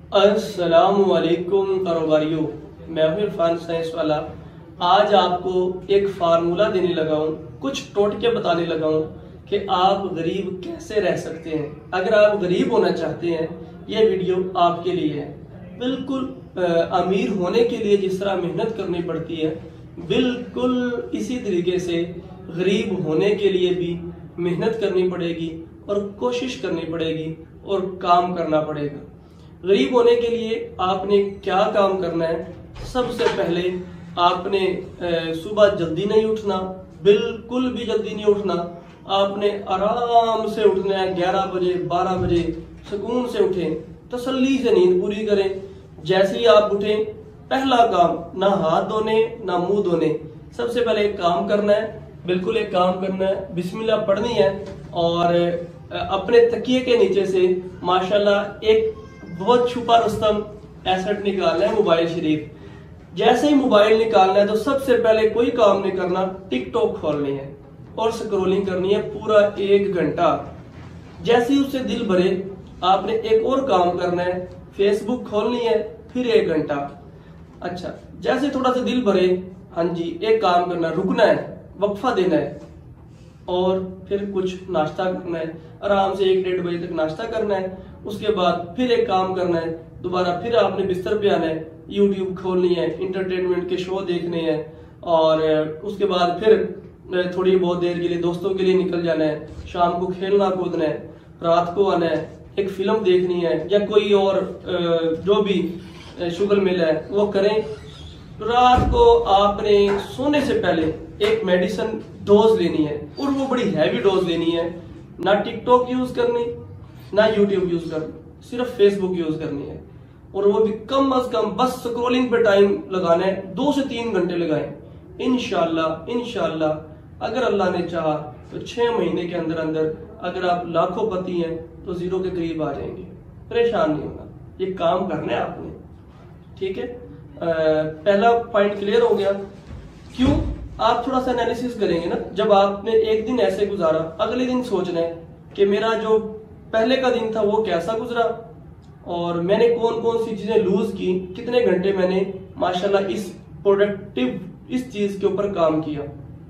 अस्सलामुअलैकुम कारोबारियों, मैं हूं इरफान साइंस वाला। आज आपको एक फार्मूला देने लगा हूं, कुछ टोटके बताने लगा हूं कि आप गरीब कैसे रह सकते हैं। अगर आप गरीब होना चाहते हैं, ये वीडियो आपके लिए है। बिल्कुल अमीर होने के लिए जिस तरह मेहनत करनी पड़ती है, बिल्कुल इसी तरीके से गरीब होने के लिए भी मेहनत करनी पड़ेगी और कोशिश करनी पड़ेगी और काम करना पड़ेगा। गरीब होने के लिए आपने क्या काम करना है? सबसे पहले आपने सुबह जल्दी नहीं उठना, बिल्कुल भी जल्दी नहीं उठना। आपने आराम से उठना है, 11 बजे 12 बजे सुकून से उठें, तसल्ली से नींद पूरी करें। जैसे ही आप उठें, पहला काम ना हाथ धोने ना मुंह धोने, सबसे पहले एक काम करना है, बिल्कुल एक काम करना है, बिस्मिल्लाह पढ़नी है और अपने तकिए के नीचे से माशाल्लाह एक बहुत छुपा रुस्तम एसेट निकालना है, मोबाइल शरीफ। जैसे ही मोबाइल निकालना है तो सबसे पहले कोई काम नहीं करना, टिकटॉक खोलनी है और स्क्रॉलिंग करनी है पूरा 1 घंटा। जैसे ही उससे दिल भरे, आपने एक और काम करना है, फेसबुक खोलनी है, फिर 1 घंटा। अच्छा, जैसे थोड़ा सा दिल भरे, हाँ जी, एक काम करना, रुकना है, वक्फा देना है और फिर कुछ नाश्ता करना है। आराम से 1-1:30 बजे तक नाश्ता करना है। उसके बाद फिर एक काम करना है, दोबारा फिर आपने बिस्तर पे आना है, यूट्यूब खोलनी है, इंटरटेनमेंट के शो देखने हैं और उसके बाद फिर थोड़ी बहुत देर के लिए दोस्तों के लिए निकल जाना है। शाम को खेलना कूदना है, रात को आना है, एक फिल्म देखनी है या कोई और जो भी शुगल मिल है वो करें। रात को आपने सोने से पहले एक मेडिसिन डोज लेनी है और वो बड़ी हैवी डोज लेनी है। ना टिकटॉक यूज करनी, ना यूट्यूब यूज करनी, सिर्फ फेसबुक यूज करनी है और वो भी कम अज कम बस स्क्रॉलिंग पे टाइम लगाना है, 2 से 3 घंटे लगाएं। इंशाल्लाह अगर अल्लाह ने चाहा तो 6 महीने के अंदर अंदर अगर आप लाखोंपति हैं तो 0 के करीब आ जाएंगे। परेशान नहीं होना, ये काम करना है आपने, ठीक है। पहला पॉइंट क्लियर हो गया। क्यों? आप थोड़ा सा एनालिसिस करेंगे ना, जब आपने एक दिन ऐसे गुजारा, अगले दिन सोचना है कि मेरा जो पहले का दिन था वो कैसा गुजरा और मैंने कौन कौन सी चीजें लूज की, कितने घंटे मैंने माशाल्लाह इस प्रोडक्टिव इस चीज के ऊपर काम किया।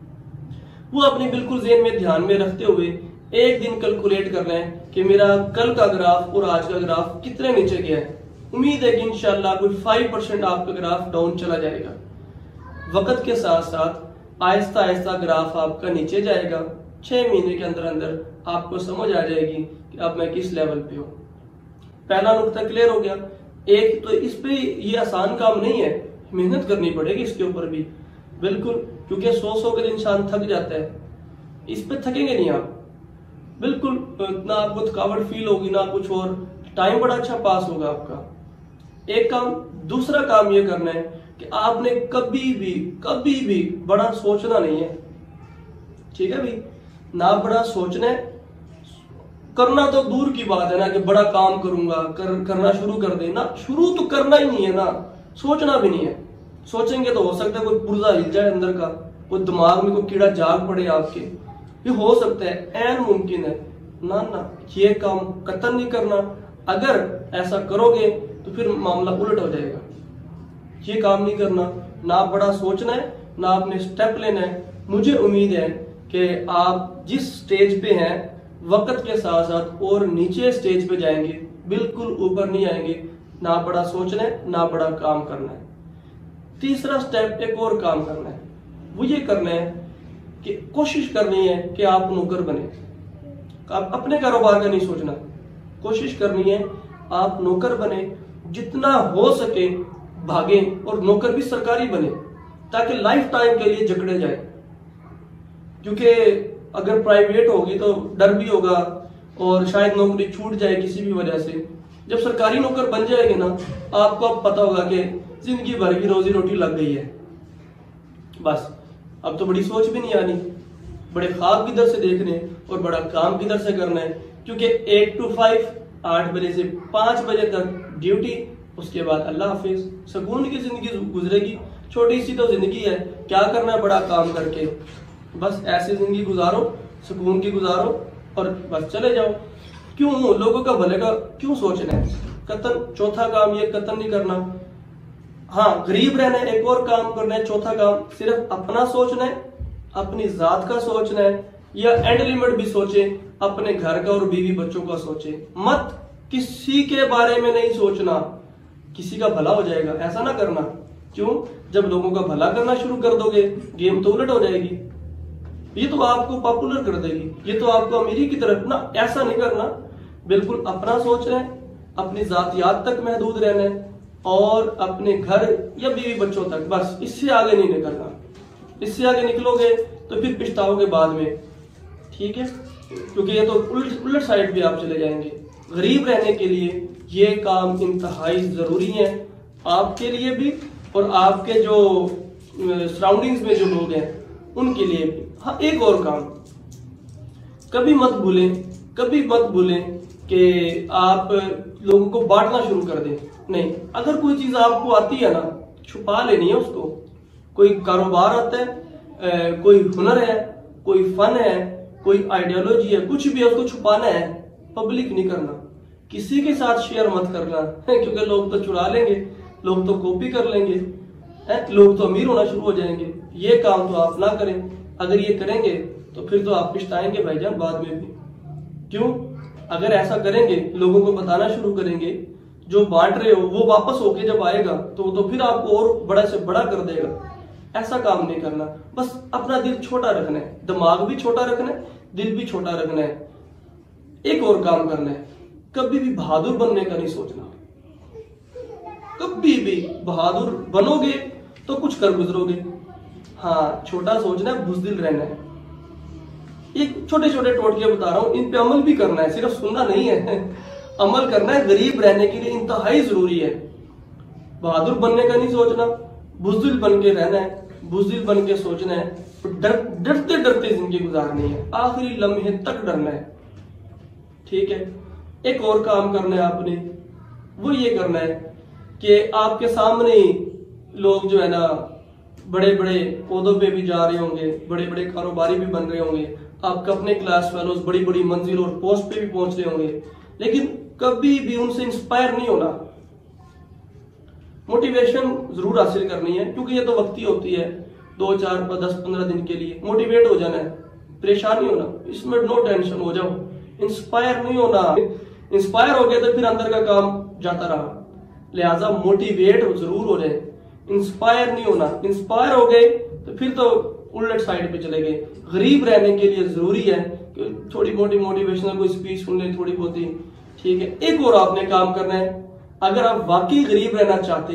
वो अपने बिल्कुल ज़हन में ध्यान में रखते हुए एक दिन कैलकुलेट करना है कि मेरा कल का ग्राफ और आज का ग्राफ कितने नीचे गया है। उम्मीद है कि इंशाल्लाह कोई 5% आपका ग्राफ डाउन चला जाएगा। वक्त के साथ साथ आहिस्ता आहिस्ता ग्राफ आपका नीचे जाएगा। 6 महीने के अंदर अंदर आपको समझ आ जाएगी कि अब मैं किस लेवल पे हूँ। पहला नुकता क्लियर हो गया। एक तो इस पे ये आसान काम नहीं है, मेहनत करनी पड़ेगी इसके ऊपर भी, बिल्कुल, क्योंकि 100 के इंसान थक जाता है, इस पे थकेंगे नहीं आप, बिल्कुल ना आपको थकावट फील होगी ना कुछ और, टाइम बड़ा अच्छा पास होगा आपका। एक काम। दूसरा काम ये करना है कि आपने कभी भी बड़ा सोचना नहीं है, ठीक है भाई, ना बड़ा सोचना है। करना तो दूर की बात है ना कि बड़ा काम करूंगा, करना शुरू कर देना, शुरू तो करना ही नहीं है ना, सोचना भी नहीं है। सोचेंगे तो हो सकता है कोई पुर्जा हिल जाए अंदर का, कोई दिमाग में कोई कीड़ा जाग पड़े आपके, ये हो सकता है, ऐन मुमकिन है ना। ये काम कतई नहीं करना। अगर ऐसा करोगे तो फिर मामला उलट हो जाएगा। ये काम नहीं करना, ना बड़ा सोचना है, ना आपने स्टेप लेना है। मुझे उम्मीद है कि आप जिस स्टेज पे हैं, वक्त के साथ साथ और नीचे स्टेज पे जाएंगे, बिल्कुल ऊपर नहीं आएंगे। ना बड़ा सोचना है, ना बड़ा काम करना है। तीसरा स्टेप, एक और काम करना है, वो ये करना है कि कोशिश करनी है कि आप नौकर बने। आप अपने कारोबार का नहीं सोचना, कोशिश करनी है आप नौकर बने, जितना हो सके भागे और नौकर भी सरकारी बने ताकि लाइफ टाइम के लिए जकड़े जाए। क्योंकि अगर प्राइवेट होगी तो डर भी होगा और शायद नौकरी छूट जाए किसी भी वजह से। जब सरकारी नौकर बन जाएंगे ना, आपको अब पता होगा कि जिंदगी भर की रोजी रोटी लग गई है, बस अब तो बड़ी सोच भी नहीं आनी, बड़े ख्वाब किधर से देखने और बड़ा काम किधर से करना है। क्योंकि 8 to 5, 8 बजे से 5 बजे तक ड्यूटी, उसके बाद अल्लाह हाफिज, सुकून की जिंदगी गुजरेगी। छोटी सी तो जिंदगी है, क्या करना है बड़ा काम करके, बस ऐसी जिंदगी गुजारो, सुकून की गुजारो और बस चले जाओ। क्यों लोगों का भले का क्यों सोचना है? कतन चौथा काम ये कतन नहीं करना। हाँ, गरीब रहना है, एक और काम करना है, चौथा काम सिर्फ अपना सोचना है, अपनी जात का सोचना है, या एंड लिमिट भी सोचे, अपने घर का और बीवी बच्चों का सोचे। मत किसी के बारे में नहीं सोचना, किसी का भला हो जाएगा ऐसा ना करना। क्यों? जब लोगों का भला करना शुरू कर दोगे गेम तो उलट हो जाएगी, ये तो आपको पॉपुलर कर देगी, ये तो आपको अमीरी की तरफ ना, ऐसा नहीं करना। बिल्कुल अपना सोच रहे हैं, अपनी जातियात तक महदूद रहना है और अपने घर या बीवी बच्चों तक, बस इससे आगे नहीं निकलना। इससे आगे निकलोगे तो फिर पछताओगे बाद में, ठीक है? क्योंकि ये तो उलट साइड भी आप चले जाएंगे। गरीब रहने के लिए ये काम इंतहाई जरूरी है, आपके लिए भी और आपके जो सराउंडिंग्स में जो लोग हैं उनके लिए भी। हाँ, एक और काम कभी मत भूलें कि आप लोगों को बांटना शुरू कर दें। नहीं, अगर कोई चीज आपको आती है ना, छुपा लेनी है उसको। कोई कारोबार आता है, कोई हुनर है, कोई फन है, कोई आइडियोलॉजी है, कुछ भी है, उसको छुपाना है, पब्लिक नहीं करना, किसी के साथ शेयर मत करना, क्योंकि लोग तो चुरा लेंगे, लोग तो कॉपी कर लेंगे, लोग तो अमीर होना शुरू हो जाएंगे। ये काम तो आप ना करें। अगर ये करेंगे तो फिर तो आप पछताएंगे भाईजान बाद में भी। क्यों? अगर ऐसा करेंगे, लोगों को बताना शुरू करेंगे, जो बांट रहे हो वो वापस होके जब आएगा तो फिर आपको और बड़ा से बड़ा कर देगा। ऐसा काम नहीं करना। बस अपना दिल छोटा रखना है, दिमाग भी छोटा रखना है, दिल भी छोटा रखना है। एक और काम करना है, कभी भी बहादुर बनने का नहीं सोचना। कभी भी बहादुर बनोगे तो कुछ कर गुजरोगे। हाँ, छोटा सोचना है, बुज़दिल रहना है। एक छोटे छोटे टोटके बता रहा हूं, इन पे अमल भी करना है, सिर्फ सुनना नहीं है, अमल करना है। गरीब रहने के लिए इंतहाई जरूरी है। बहादुर बनने का नहीं सोचना, बुज़दिल बन के रहना है, बुज़दिल बन के सोचना है, डरते डरते जिंदगी गुजारनी है, आखिरी लम्हे तक डरना है, ठीक है? एक और काम करना है आपने, वो ये करना है कि आपके सामने ही लोग जो है ना बड़े बड़े पौधों पे भी जा रहे होंगे, बड़े बड़े कारोबारी भी बन रहे होंगे, आपके अपने क्लास फेलोज बड़ी बड़ी मंजिल और पोस्ट पे भी पहुंच रहे होंगे, लेकिन कभी भी उनसे इंस्पायर नहीं होना। मोटिवेशन जरूर हासिल करनी है, क्योंकि ये तो वक्ती होती है, 2, 4, 10, 15 दिन के लिए। मोटिवेट हो जाना है, परेशान नहीं होना, इसमें नो टेंशन, हो जाओ। इंस्पायर नहीं होना, इंस्पायर हो गए तो फिर अंदर का काम जाता रहा। लिहाजा मोटिवेट जरूर हो जाए, इंस्पायर नहीं होना। इंस्पायर हो गए तो फिर तो उलट साइड पे चले गए। गरीब रहने के लिए जरूरी है कि थोड़ी मोटी मोटिवेशनल कोई स्पीच सुन ले, थोड़ी बहुत ही, ठीक है? एक और आपने काम करना है, अगर आप वाकई गरीब रहना चाहते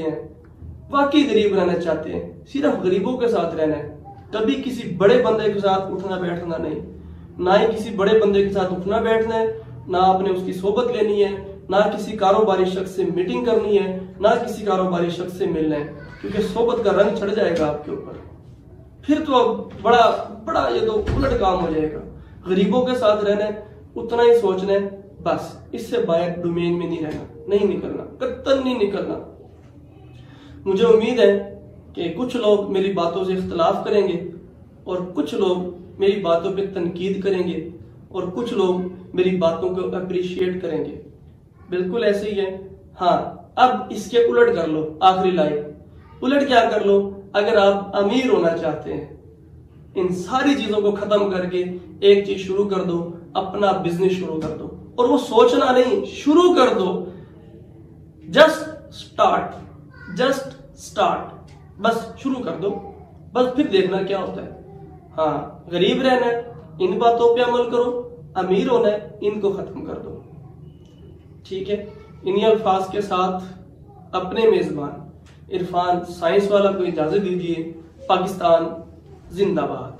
हैं, सिर्फ गरीबों के साथ रहना है। कभी किसी बड़े बंदे के साथ उठना बैठना नहीं, ना ही किसी बड़े बंदे के साथ उठना बैठना है, ना आपने उसकी सोबत लेनी है, ना किसी कारोबारी शख्स से मीटिंग करनी है, ना किसी कारोबारी शख्स से मिलना है, क्योंकि सोबत का रंग चढ़ जाएगा आपके ऊपर। फिर तो अब बड़ा ये तो उलट काम हो जाएगा। गरीबों के साथ रहना है, उतना ही सोचना है, बस। इससे बाहर डोमेन में नहीं रहना, नहीं निकलना, कतई नहीं निकलना। मुझे उम्मीद है कि कुछ लोग मेरी बातों से इख्तलाफ करेंगे और कुछ लोग मेरी बातों पे तनकीद करेंगे और कुछ लोग मेरी बातों को अप्रिशिएट करेंगे। बिल्कुल ऐसे ही है। हाँ, अब इसके उलट कर लो। आखिरी लाइन, उलट क्या कर लो? अगर आप अमीर होना चाहते हैं, इन सारी चीजों को खत्म करके एक चीज शुरू कर दो, अपना बिजनेस शुरू कर दो। और वो सोचना नहीं, शुरू कर दो। जस्ट स्टार्ट, बस शुरू कर दो, बस फिर देखना क्या होता है। हाँ, गरीब रहना है, इन बातों पे अमल करो। अमीर होना है, इनको खत्म कर दो, ठीक है? इन्हीं अल्फाज के साथ अपने मेजबान इरफान साइंस वाला को इजाजत दीजिए। पाकिस्तान जिंदाबाद।